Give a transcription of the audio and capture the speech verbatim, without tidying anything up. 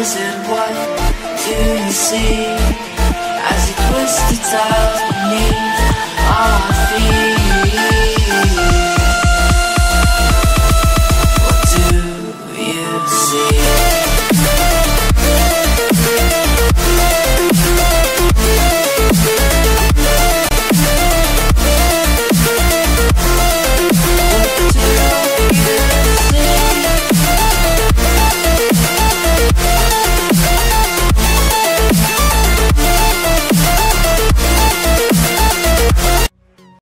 wizard, what do you see? As you twist the tiles beneath our feet.